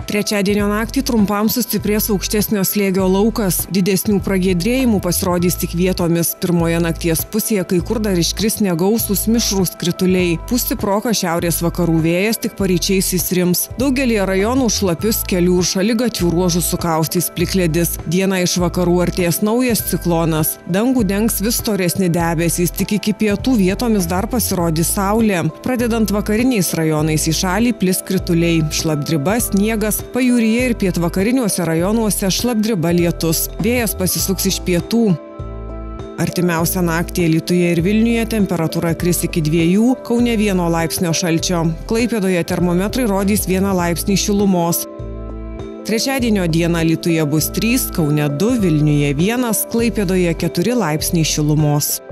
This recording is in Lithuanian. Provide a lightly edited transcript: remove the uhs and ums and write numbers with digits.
Trečiadienio naktį trumpam sustiprės aukštesnio slėgio laukas. Didesnių pragiedrėjimų pasirodys tik vietomis. Pirmoje nakties pusėje kai kur dar iškris negausūs mišrūs krituliai. Pūs stiprokas šiaurės vakarų vėjas, tik paryčiais įsrims. Daugelyje rajonų šlapius kelių ir šaligatvių ruožų sukaustys plikledis. Dieną iš vakarų artės naujas ciklonas. Dangų dengs vis storesni debesys, tik iki pietų vietomis dar pasirodys saulė. Pradedant vakariniais rajonais į šalį plis krituliai. Šlapdriba, sniegas, pajūryje ir pietvakariniuose rajonuose šlapdriba, lietus. Vėjas pasisuks iš pietų. Artimiausią naktį Alytuje ir Vilniuje temperatūra kris iki 2, Kaune 1 laipsnio šalčio. Klaipėdoje termometrai rodys 1 laipsnį šilumos. Trečiadienio dieną Alytuje bus 3, Kaune 2, Vilniuje 1, Klaipėdoje 4 laipsniai šilumos.